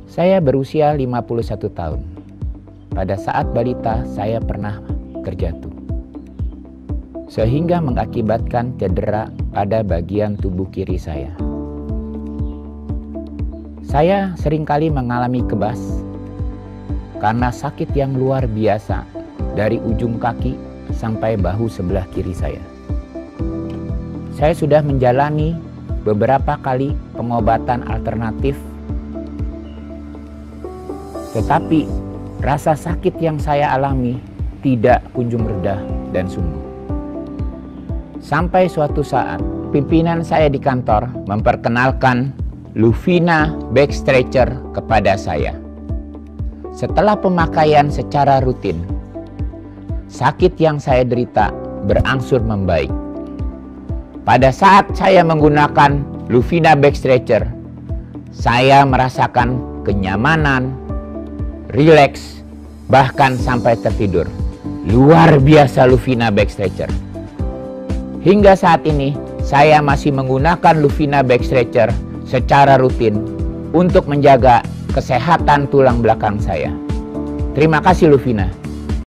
Saya berusia 51 tahun. Pada saat balita saya pernah terjatuh, sehingga mengakibatkan cedera pada bagian tubuh kiri saya. Saya seringkali mengalami kebas karena sakit yang luar biasa dari ujung kaki sampai bahu sebelah kiri saya. Saya sudah menjalani beberapa kali pengobatan alternatif, tetapi rasa sakit yang saya alami tidak kunjung reda dan sembuh. Sampai suatu saat, pimpinan saya di kantor memperkenalkan Luvina Back Stretcher kepada saya. Setelah pemakaian secara rutin, sakit yang saya derita berangsur membaik. Pada saat saya menggunakan Luvina Back Stretcher, saya merasakan kenyamanan, rileks, bahkan sampai tertidur. Luar biasa Luvina Back Stretcher. Hingga saat ini, saya masih menggunakan Luvina Back Stretcher secara rutin untuk menjaga kesehatan tulang belakang saya. Terima kasih Luvina.